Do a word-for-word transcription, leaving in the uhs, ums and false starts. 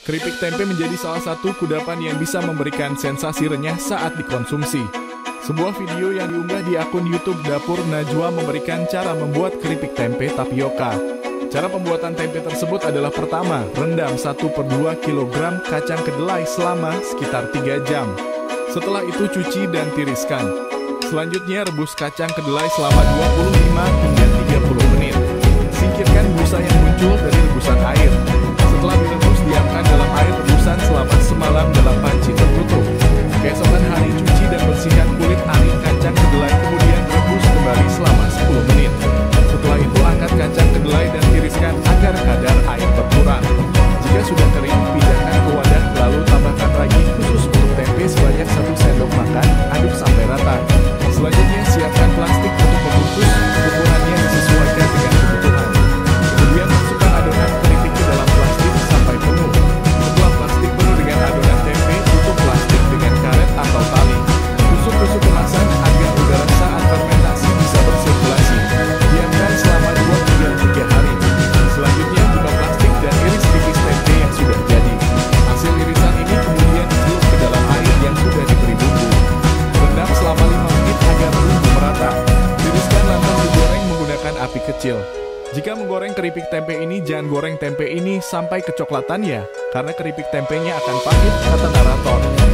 Keripik tempe menjadi salah satu kudapan yang bisa memberikan sensasi renyah saat dikonsumsi. Sebuah video yang diunggah di akun YouTube Dapur Najwa memberikan cara membuat keripik tempe tapioka. Cara pembuatan tempe tersebut adalah: pertama, rendam satu per dua kilogram kacang kedelai selama sekitar tiga jam. Setelah itu cuci dan tiriskan. Selanjutnya rebus kacang kedelai selama dua puluh lima hingga tiga puluh menit. Singkirkan busa yang muncul dari rebusan air. Setelah direbus, diamkan dalam air rebusan selama semalam dalam panci tertutup. Keesokan hari cuci dan bersihkan kulit ari kacang kedelai, kemudian rebus kembali selama sepuluh menit. Setelah itu angkat kacang kedelai dan tiriskan agar kadar air berkurang. Jika sudah kering, pindahkan ke wadah, lalu tambahkan ragi khusus untuk tempe sebanyak satu sendok makan, aduk sampai rata. Selanjutnya siapkan plastik untuk membungkus, ukurannya disesuaikan dengan kebutuhan. Kemudian masukkan adonan keripik ke dalam plastik sampai penuh. Setelah plastik penuh dengan adonan tempe, tutup plastik dengan karet atau tali. Tusuk-tusuk kemasan agar udara saat fermentasi bisa bersirkulasi. Diamkan selama dua hingga tiga hari. Selanjutnya buka plastik dan iris tipis tempe yang sudah jadi. Hasil irisan ini kemudian dicelupkan ke dalam air yang sudah diberi bumbu. Rendam selama lima menit agar bumbu merata. Tiriskan lantas digoreng menggunakan api kecil. Jika menggoreng keripik tempe ini, jangan goreng tempe ini sampai kecoklatan ya, karena keripik tempenya akan pahit, kata narator.